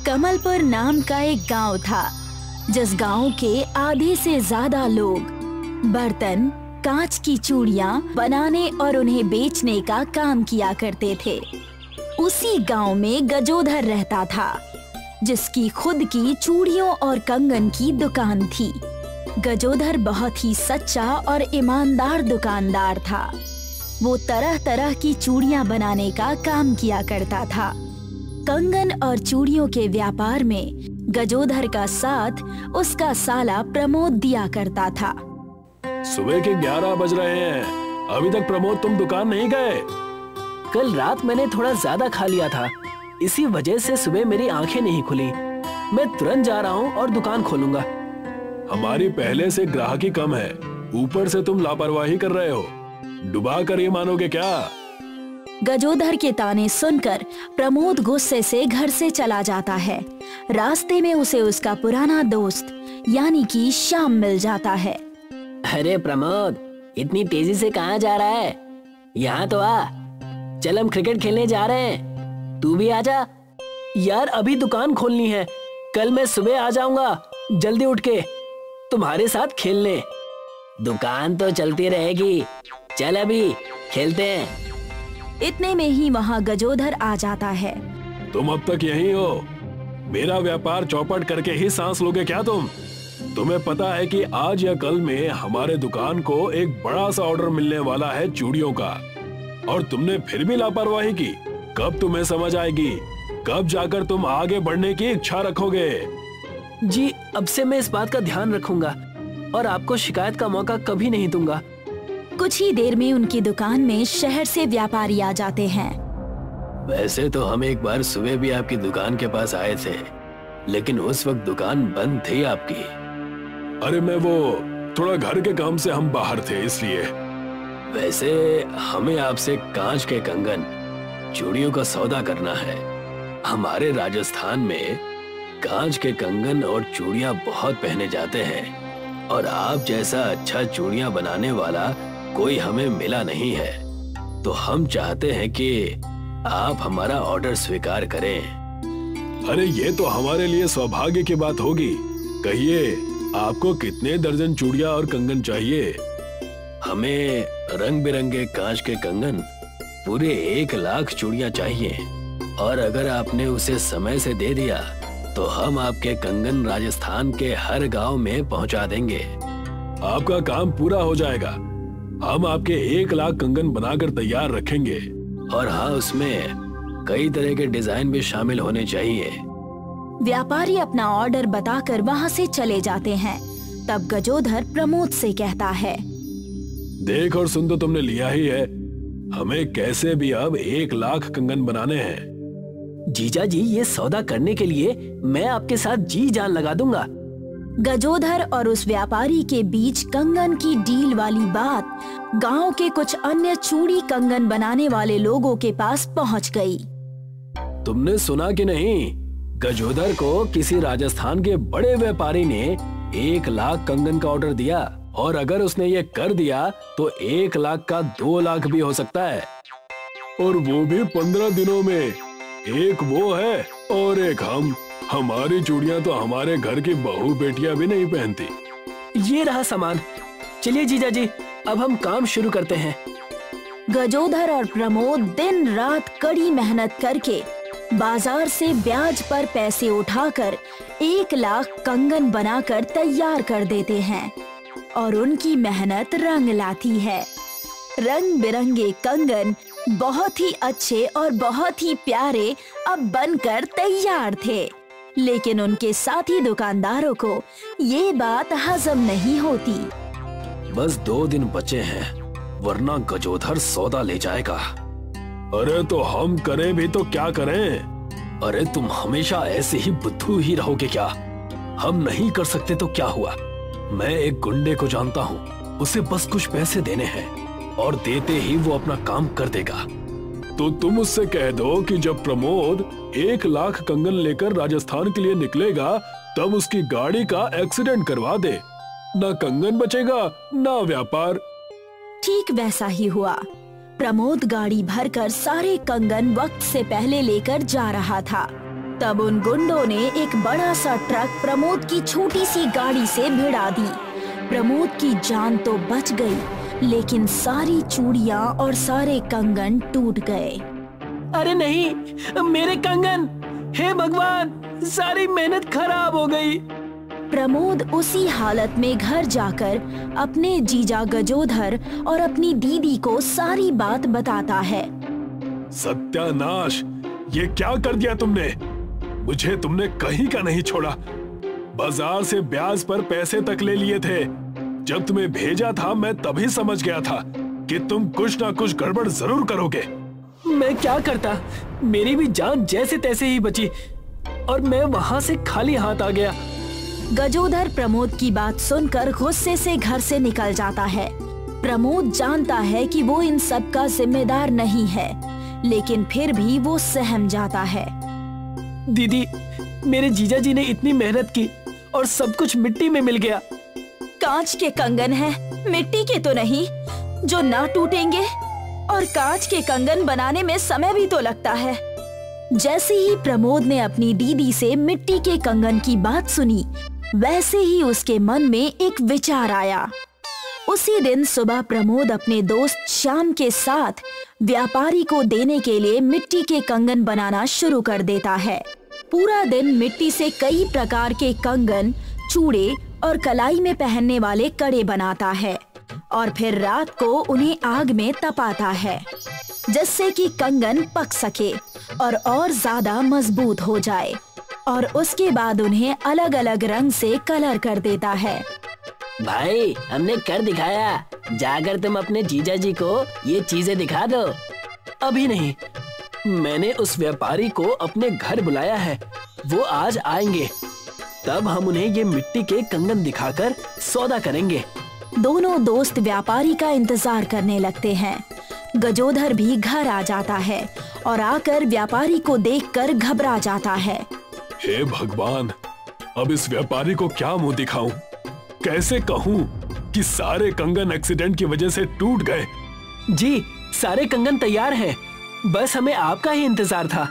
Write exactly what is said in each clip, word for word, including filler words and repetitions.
कमलपुर नाम का एक गांव था, जिस गांव के आधे से ज्यादा लोग बर्तन, कांच की चूड़ियां बनाने और उन्हें बेचने का काम किया करते थे। उसी गांव में गजोधर रहता था, जिसकी खुद की चूड़ियों और कंगन की दुकान थी। गजोधर बहुत ही सच्चा और ईमानदार दुकानदार था। वो तरह तरह की चूड़ियां बनाने का काम किया करता था। कंगन और चूड़ियों के व्यापार में गजोधर का साथ उसका साला प्रमोद दिया करता था। सुबह के ग्यारह बज रहे हैं, अभी तक प्रमोद तुम दुकान नहीं गए? कल रात मैंने थोड़ा ज्यादा खा लिया था, इसी वजह से सुबह मेरी आंखें नहीं खुली। मैं तुरंत जा रहा हूँ और दुकान खोलूंगा। हमारी पहले से ग्राहकी कम है, ऊपर से तुम लापरवाही कर रहे हो। डुबा कर ये मानोगे क्या? गजोधर के ताने सुनकर प्रमोद गुस्से से घर से चला जाता है। रास्ते में उसे उसका पुराना दोस्त यानी कि श्याम मिल जाता है। अरे प्रमोद, इतनी तेजी से कहाँ जा रहा है? यहाँ तो आ, चल हम क्रिकेट खेलने जा रहे हैं, तू भी आजा। यार अभी दुकान खोलनी है, कल मैं सुबह आ जाऊंगा जल्दी उठ के तुम्हारे साथ खेलने। दुकान तो चलती रहेगी, चल अभी खेलते हैं। इतने में ही वहाँ गजोधर आ जाता है। तुम अब तक यहीं हो? मेरा व्यापार चौपट करके ही सांस लोगे क्या तुम? तुम्हें पता है कि आज या कल में हमारे दुकान को एक बड़ा सा ऑर्डर मिलने वाला है चूड़ियों का, और तुमने फिर भी लापरवाही की। कब तुम्हें समझ आएगी? कब जाकर तुम आगे बढ़ने की इच्छा रखोगे? जी अब से मैं इस बात का ध्यान रखूंगा और आपको शिकायत का मौका कभी नहीं दूंगा। कुछ ही देर में उनकी दुकान में शहर से व्यापारी आ जाते हैं। वैसे तो हम एक बार सुबह भी आपकी दुकान के पास आए थे, लेकिन उस वक्त दुकान बंद थी आपकी। अरे मैं वो थोड़ा घर के काम से हम बाहर थे इसलिए। वैसे हमें आपसे कांच के कंगन, चूड़ियों का सौदा करना है। हमारे राजस्थान में कांच के कंगन और चूड़ियां बहुत पहने जाते हैं, और आप जैसा अच्छा चूड़ियां बनाने वाला कोई हमें मिला नहीं है। तो हम चाहते हैं कि आप हमारा ऑर्डर स्वीकार करें। अरे ये तो हमारे लिए सौभाग्य की बात होगी। कहिए आपको कितने दर्जन चूड़ियां और कंगन चाहिए? हमें रंग बिरंगे कांच के कंगन पूरे एक लाख चूड़ियां चाहिए, और अगर आपने उसे समय से दे दिया तो हम आपके कंगन राजस्थान के हर गांव में पहुंचा देंगे। आपका काम पूरा हो जाएगा। हम आपके एक लाख कंगन बनाकर तैयार रखेंगे, और हाँ, उसमें कई तरह के डिजाइन भी शामिल होने चाहिए। व्यापारी अपना ऑर्डर बताकर वहाँ से चले जाते हैं। तब गजोधर प्रमोद से कहता है, देख और सुन तो तुमने लिया ही है, हमें कैसे भी अब एक लाख कंगन बनाने हैं। जीजा जी, ये सौदा करने के लिए मैं आपके साथ जी जान लगा दूंगा। गजोधर और उस व्यापारी के बीच कंगन की डील वाली बात गांव के कुछ अन्य चूड़ी कंगन बनाने वाले लोगों के पास पहुंच गई। तुमने सुना कि नहीं? गजोधर को किसी राजस्थान के बड़े व्यापारी ने एक लाख कंगन का ऑर्डर दिया, और अगर उसने ये कर दिया तो एक लाख का दो लाख भी हो सकता है, और वो भी पंद्रह दिनों में। एक वो है और एक हम। हमारी चूड़ियां तो हमारे घर की बहू बेटियां भी नहीं पहनती। ये रहा सामान। चलिए जीजा जी, अब हम काम शुरू करते हैं। गजोधर और प्रमोद दिन रात कड़ी मेहनत करके बाजार से ब्याज पर पैसे उठाकर एक लाख कंगन बनाकर तैयार कर देते हैं, और उनकी मेहनत रंग लाती है। रंग बिरंगे कंगन बहुत ही अच्छे और बहुत ही प्यारे अब बनकर तैयार थे, लेकिन उनके साथी दुकानदारों को ये बात हजम नहीं होती। बस दो दिन बचे हैं, वरना गजोधर सौदा ले जाएगा। अरे तो हम करें भी तो क्या करें? अरे तुम हमेशा ऐसे ही बुद्धू ही रहोगे क्या? हम नहीं कर सकते तो क्या हुआ? मैं एक गुंडे को जानता हूँ, उसे बस कुछ पैसे देने हैं, और देते ही वो अपना काम कर देगा। तो तुम उससे कह दो कि जब प्रमोद एक लाख कंगन लेकर राजस्थान के लिए निकलेगा, तब उसकी गाड़ी का एक्सीडेंट करवा दे। ना कंगन बचेगा, ना व्यापार। ठीक वैसा ही हुआ। प्रमोद गाड़ी भरकर सारे कंगन वक्त से पहले लेकर जा रहा था। तब उन गुंडों ने एक बड़ा सा ट्रक प्रमोद की छोटी सी गाड़ी से भिड़ा दी। प्रमोद की जान तो बच गई, लेकिन सारी चूड़ियां और सारे कंगन टूट गए। अरे नहीं, मेरे कंगन! हे भगवान, सारी मेहनत खराब हो गई। प्रमोद उसी हालत में घर जाकर अपने जीजा गजोधर और अपनी दीदी को सारी बात बताता है। सत्यानाश, ये क्या कर दिया तुमने? मुझे तुमने कहीं का नहीं छोड़ा। बाजार से ब्याज पर पैसे तक ले लिए थे। जब तुम्हें भेजा था मैं तभी समझ गया था कि तुम कुछ ना कुछ गड़बड़ जरूर करोगे। मैं क्या करता, मेरी भी जान जैसे तैसे ही बची और मैं वहाँ से खाली हाथ आ गया। गजोधर प्रमोद की बात सुनकर गुस्से से घर से निकल जाता है। प्रमोद जानता है कि वो इन सब का जिम्मेदार नहीं है, लेकिन फिर भी वो सहम जाता है। दीदी, मेरे जीजा जी ने इतनी मेहनत की और सब कुछ मिट्टी में मिल गया। कांच के कंगन हैं, मिट्टी के तो नहीं, जो ना टूटेंगे। और कांच के कंगन बनाने में समय भी तो लगता है। जैसे ही प्रमोद ने अपनी दीदी से मिट्टी के कंगन की बात सुनी, वैसे ही उसके मन में एक विचार आया। उसी दिन सुबह प्रमोद अपने दोस्त श्याम के साथ व्यापारी को देने के लिए मिट्टी के कंगन बनाना शुरू कर देता है। पूरा दिन मिट्टी से कई प्रकार के कंगन, चूड़े और कलाई में पहनने वाले कड़े बनाता है और फिर रात को उन्हें आग में तपाता है, जिससे कि कंगन पक सके और और ज्यादा मजबूत हो जाए। और उसके बाद उन्हें अलग अलग रंग से कलर कर देता है। भाई, हमने कर दिखाया। जाकर तुम अपने जीजा जी को ये चीजें दिखा दो। अभी नहीं, मैंने उस व्यापारी को अपने घर बुलाया है। वो आज आएंगे, तब हम उन्हें ये मिट्टी के कंगन दिखाकर सौदा करेंगे। दोनों दोस्त व्यापारी का इंतजार करने लगते हैं। गजोधर भी घर आ जाता है और आकर व्यापारी को देखकर घबरा जाता है। हे भगवान, अब इस व्यापारी को क्या मुंह दिखाऊं? कैसे कहूं कि सारे कंगन एक्सीडेंट की वजह से टूट गए? जी, सारे कंगन तैयार हैं, बस हमें आपका ही इंतजार था।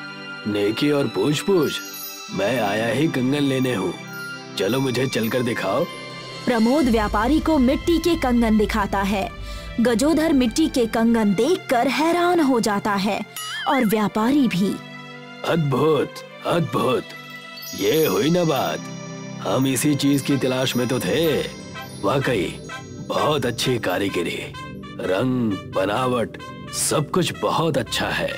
नेकी और पूछ पूछ, मैं आया ही कंगन लेने हूँ। चलो मुझे चलकर दिखाओ। प्रमोद व्यापारी को मिट्टी के कंगन दिखाता है। गजोधर मिट्टी के कंगन देखकर हैरान हो जाता है और व्यापारी भी। अद्भुत, अद्भुत, ये हुई ना बात। हम इसी चीज की तलाश में तो थे। वाकई बहुत अच्छी कारीगरी, रंग, बनावट, सब कुछ बहुत अच्छा है।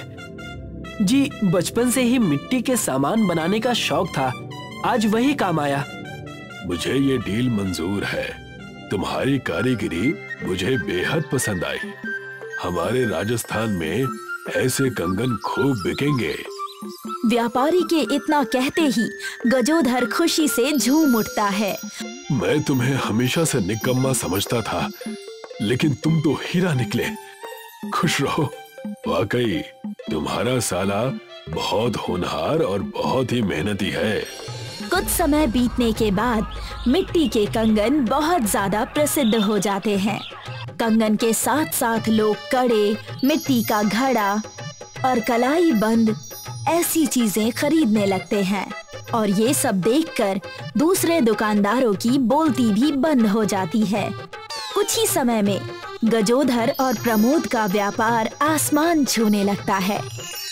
जी, बचपन से ही मिट्टी के सामान बनाने का शौक था, आज वही काम आया। मुझे ये डील मंजूर है। तुम्हारी कारीगरी मुझे बेहद पसंद आई। हमारे राजस्थान में ऐसे कंगन खूब बिकेंगे। व्यापारी के इतना कहते ही गजोधर खुशी से झूम उठता है। मैं तुम्हें हमेशा से निकम्मा समझता था, लेकिन तुम तो हीरा निकले। खुश रहो। वाकई तुम्हारा साला बहुत होनहार और बहुत ही मेहनती है। कुछ समय बीतने के बाद मिट्टी के कंगन बहुत ज्यादा प्रसिद्ध हो जाते हैं। कंगन के साथ साथ लोग कड़े, मिट्टी का घड़ा और कलाई बंद ऐसी चीजें खरीदने लगते हैं और ये सब देखकर दूसरे दुकानदारों की बोलती भी बंद हो जाती है। कुछ ही समय में गजोधर और प्रमोद का व्यापार आसमान छूने लगता है।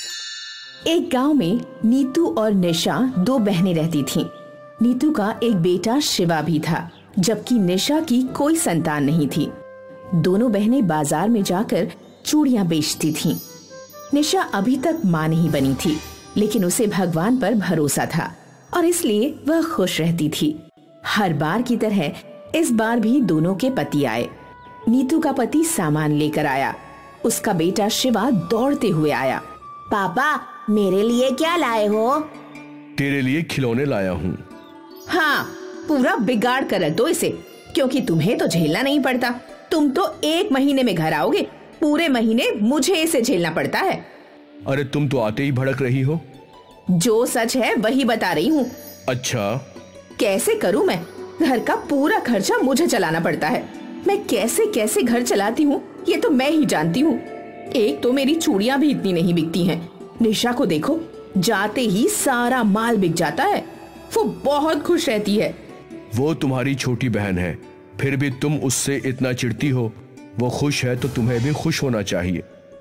एक गांव में नीतू और निशा दो बहनें रहती थीं। नीतू का एक बेटा शिवा भी था, जबकि निशा की कोई संतान नहीं थी। दोनों बहनें बाजार में जाकर चूड़ियां बेचती थीं। निशा अभी तक मां नहीं बनी थी, लेकिन उसे भगवान पर भरोसा था और इसलिए वह खुश रहती थी। हर बार की तरह इस बार भी दोनों के पति आए। नीतू का पति सामान लेकर आया। उसका बेटा शिवा दौड़ते हुए आया। पापा, मेरे लिए क्या लाए हो? तेरे लिए खिलौने लाया हूँ। हाँ, पूरा बिगाड़ कर रख दो इसे, क्योंकि तुम्हें तो झेलना नहीं पड़ता। तुम तो एक महीने में घर आओगे, पूरे महीने मुझे इसे झेलना पड़ता है। अरे तुम तो आते ही भड़क रही हो। जो सच है वही बता रही हूँ। अच्छा, कैसे करूँ मैं? घर का पूरा खर्चा मुझे चलाना पड़ता है। मैं कैसे कैसे घर चलाती हूँ ये तो मैं ही जानती हूँ। एक तो मेरी चूड़ियां भी इतनी नहीं बिकती हैं। निशा को देखो, जाते ही सारा माल बिक जाता है। वो बहुत खुश रहती है। वो तुम्हारी छोटी बहन है, फिर भी तुम उससे इतना चिढ़ती हो। वो खुश है तो तुम्हें भी खुश होना चाहिए।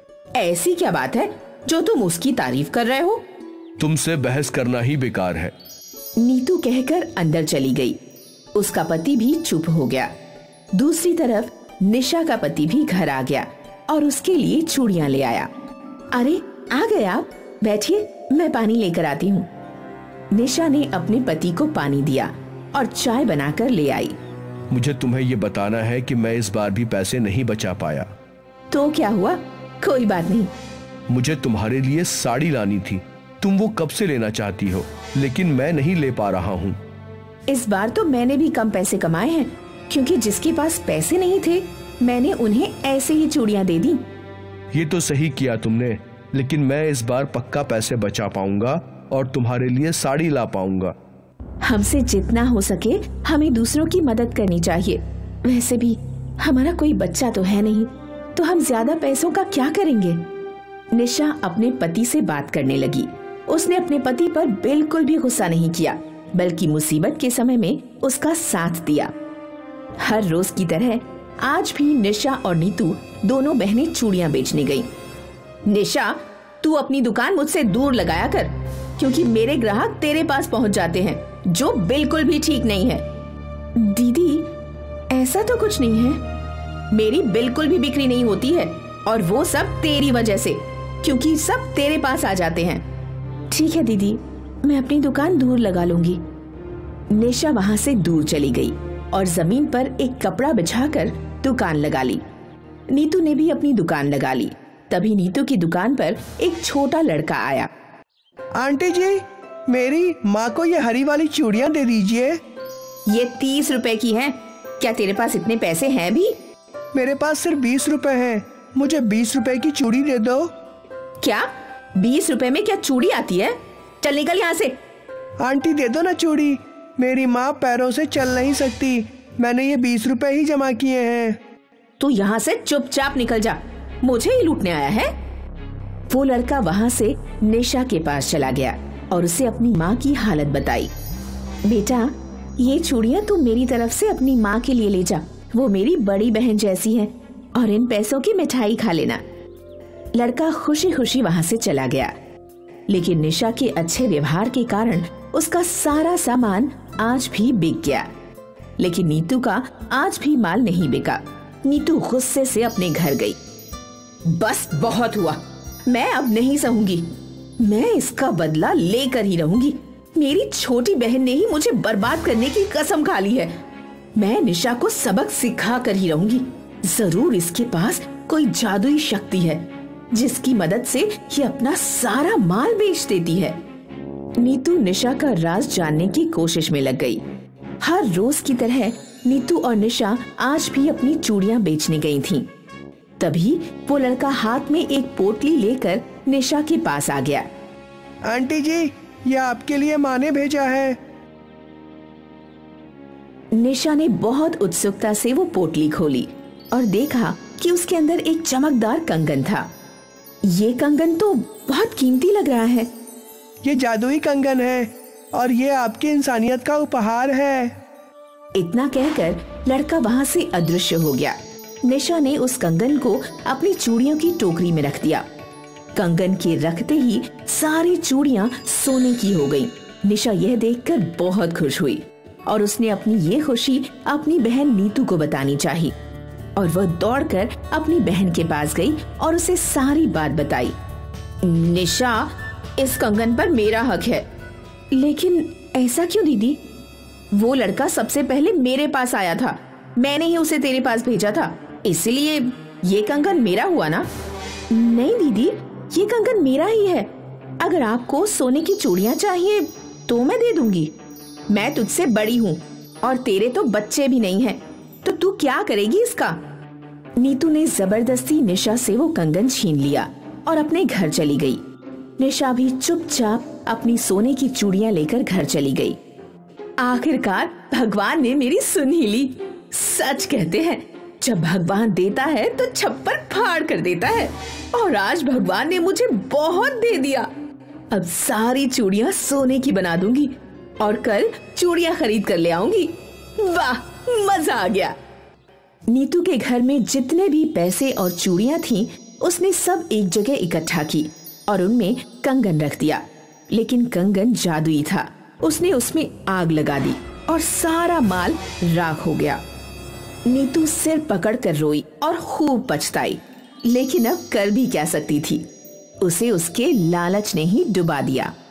ऐसी क्या बात है जो तुम उसकी तारीफ कर रहे हो? तुमसे बहस करना ही बेकार है। नीतू कहकर अंदर चली गई। उसका पति भी चुप हो गया। दूसरी तरफ निशा का पति भी घर आ गया और उसके लिए चूड़ियां ले आया। अरे आ गए आप, बैठिए, मैं पानी लेकर आती हूँ। निशा ने अपने पति को पानी दिया और चाय बनाकर ले आई। मुझे तुम्हें ये बताना है कि मैं इस बार भी पैसे नहीं बचा पाया। तो क्या हुआ? कोई बात नहीं। मुझे तुम्हारे लिए साड़ी लानी थी। तुम वो कब से लेना चाहती हो, लेकिन मैं नहीं ले पा रहा हूँ। इस बार तो मैंने भी कम पैसे कमाए हैं, क्योंकि जिसके पास पैसे नहीं थे मैंने उन्हें ऐसे ही चूड़ियां दे दी। ये तो सही किया तुमने, लेकिन मैं इस बार पक्का पैसे बचा पाऊंगा और तुम्हारे लिए साड़ी ला पाऊंगा। हमसे जितना हो सके हमें दूसरों की मदद करनी चाहिए। वैसे भी हमारा कोई बच्चा तो है नहीं, तो हम ज्यादा पैसों का क्या करेंगे? निशा अपने पति से बात करने लगी। उसने अपने पति पर बिल्कुल भी गुस्सा नहीं किया, बल्कि मुसीबत के समय में उसका साथ दिया। हर रोज की तरह आज भी निशा और नीतू दोनों बहनें चूड़ियां बेचने गईं। निशा, तू अपनी दुकान मुझसे दूर लगाया कर, क्योंकि मेरे ग्राहक तेरे पास पहुंच जाते हैं, जो बिल्कुल भी ठीक नहीं है। दीदी, ऐसा तो कुछ नहीं है। मेरी बिल्कुल भी बिक्री नहीं होती है, और वो सब तेरी वजह से, क्योंकि सब तेरे पास आ जाते हैं। ठीक है दीदी, मैं अपनी दुकान दूर लगा लूंगी। निशा वहां से दूर चली गई और जमीन पर एक कपड़ा बिछाकर दुकान लगा ली। नीतू ने भी अपनी दुकान लगा ली। तभी नीतू की दुकान पर एक छोटा लड़का आया। आंटी जी, मेरी माँ को ये हरी वाली चूड़ियाँ दे दीजिए। ये तीस रुपए की हैं। क्या तेरे पास इतने पैसे हैं भी? मेरे पास सिर्फ बीस रुपए हैं। मुझे बीस रुपए की चूड़ी दे दो। क्या बीस रुपए में क्या चूड़ी आती है? चल निकल यहाँ से। आंटी दे दो ना चूड़ी। मेरी माँ पैरों से चल नहीं सकती। मैंने ये बीस रुपए ही जमा किए हैं। तू यहाँ से चुपचाप निकल जा। मुझे ही लूटने आया है? वो लड़का वहाँ से निशा के पास चला गया और उसे अपनी माँ की हालत बताई। बेटा, ये चूड़ियाँ तू मेरी तरफ से अपनी माँ के लिए ले जा। वो मेरी बड़ी बहन जैसी है, और इन पैसों की मिठाई खा लेना। लड़का खुशी खुशी वहाँ से चला गया, लेकिन निशा के अच्छे व्यवहार के कारण उसका सारा सामान आज भी बिक गया। लेकिन नीतू का आज भी माल नहीं बिका। नीतू गुस्से से अपने घर गई। बस बहुत हुआ, मैं अब नहीं सहूंगी। मैं इसका बदला लेकर ही रहूंगी। मेरी छोटी बहन ने ही मुझे बर्बाद करने की कसम खा ली है। मैं निशा को सबक सिखा कर ही रहूंगी। जरूर इसके पास कोई जादुई शक्ति है, जिसकी मदद से ये अपना सारा माल बेच देती है। नीतू निशा का राज जानने की कोशिश में लग गई। हर रोज की तरह नीतू और निशा आज भी अपनी चूड़ियां बेचने गई थीं। तभी वो लड़का हाथ में एक पोटली लेकर निशा के पास आ गया। आंटी जी, ये आपके लिए माँ ने भेजा है। निशा ने बहुत उत्सुकता से वो पोटली खोली और देखा कि उसके अंदर एक चमकदार कंगन था। ये कंगन तो बहुत कीमती लग रहा है। ये जादुई कंगन है और ये आपकी इंसानियत का उपहार है। इतना कहकर लड़का वहाँ से अदृश्य हो गया। निशा ने उस कंगन को अपनी चूड़ियों की टोकरी में रख दिया। कंगन के रखते ही सारी चूड़ियां सोने की हो गईं। निशा यह देखकर बहुत खुश हुई और उसने अपनी ये खुशी अपनी बहन नीतू को बतानी चाहिए, और वह दौड़कर अपनी बहन के पास गई और उसे सारी बात बताई। निशा, इस कंगन पर मेरा हक है। लेकिन ऐसा क्यों दीदी? वो लड़का सबसे पहले मेरे पास आया था। मैंने ही उसे तेरे पास भेजा था, इसलिए ये कंगन मेरा हुआ ना? नहीं दीदी, ये कंगन मेरा ही है। अगर आपको सोने की चूड़ियां चाहिए तो मैं दे दूंगी। मैं तुझसे बड़ी हूँ और तेरे तो बच्चे भी नहीं हैं, तो तू क्या करेगी इसका? नीतू ने जबरदस्ती निशा से वो कंगन छीन लिया और अपने घर चली गई। निशा भी चुपचाप अपनी सोने की चूड़ियां लेकर घर चली गई। आखिरकार भगवान ने मेरी सुन ही ली। सच कहते हैं, जब भगवान देता है तो छप्पर फाड़ कर देता है, और आज भगवान ने मुझे बहुत दे दिया। अब सारी चूड़ियां सोने की बना दूंगी और कल चूड़ियां खरीद कर ले आऊंगी। वाह, मजा आ गया। नीतू के घर में जितने भी पैसे और चूड़ियां थीं, उसने सब एक जगह इकट्ठा की और उनमें कंगन रख दिया। लेकिन कंगन जादुई था। उसने उसमें आग लगा दी और सारा माल राख हो गया। नीतू सिर पकड़कर रोई और खूब पछताई, लेकिन अब कर भी क्या सकती थी। उसे उसके लालच ने ही डुबा दिया।